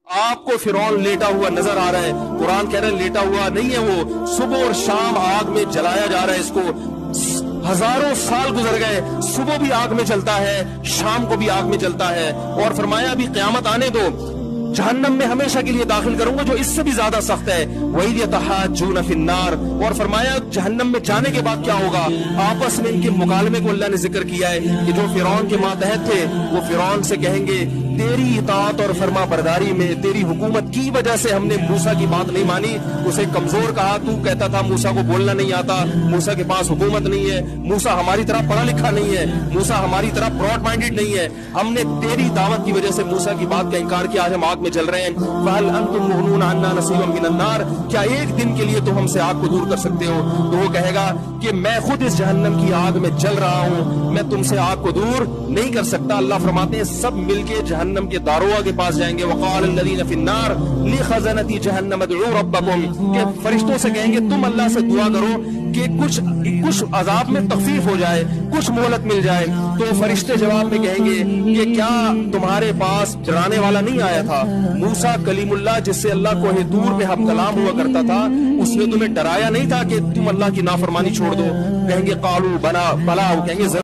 आपको फिरौन लेटा हुआ नजर आ रहा है। कुरान कह रहा है लेटा हुआ नहीं है, वो सुबह और शाम आग में जलाया जा रहा है। इसको हजारों साल गुजर गए, सुबह भी आग में जलता है, शाम को भी आग में जलता है। और फरमाया अभी क़यामत आने दो, जहन्नम में हमेशा के लिए दाखिल करूंगा जो इससे भी ज्यादा सख्त है। वही यतहाज्जून फिन्नार। और फरमाया जहन्नम में जाने के बाद क्या होगा, आपस में इनके मुकालमे को अल्लाह ने जिक्र किया है कि जो फिरौन के मातहत थे वो फिरौन से कहेंगे तेरी इताअत और फरमा बरदारी में, तेरी हुकूमत की वजह से हमने मूसा की बात नहीं मानी। उसे कमजोर कहा, तू कहता था मूसा को बोलना नहीं आता, मूसा के पास हुकूमत नहीं है, मूसा हमारी तरह पढ़ा लिखा नहीं है, मूसा हमारी तरह ब्रॉड माइंडेड नहीं है, हमने तेरी दावत की वजह से मूसा की बात का इनकार किया, आज हम आग में जल रहे हैं। फहल अंतुम मुगनून अन्ना नसीबम मिनन नार। क्या एक दिन के लिए तो हमसे आग को दूर कर सकते हो? तो वो कहेगा कि मैं खुद इस जहन्नम की आग में जल रहा हूं, मैं तुमसे आग को दूर नहीं कर सकता। अल्लाह फरमाते हैं सब मिलके जहन्नम के दारोगा के पास जाएंगे। वक़ाल अल्लज़ीना फ़िन्नार लिख़ज़नती जहन्नम उदऊ रब्बकुम, के फरिश्तों से कहेंगे तुम अल्लाह से दुआ करो कि कुछ अजाब में तखफीफ हो जाए, कुछ मोहलत मिल जाए। तो फरिश्ते जवाब में कहेंगे कि क्या तुम्हारे पास डराने वाला नहीं आया था? मूसा कलीमुल्लाह जिससे अल्लाह को दूर में हम कलाम हुआ करता था, उसने तुम्हें डराया नहीं था कि तुम अल्लाह की नाफरमानी छोड़ दो? कहेंगे कालू बला, वो कहेंगे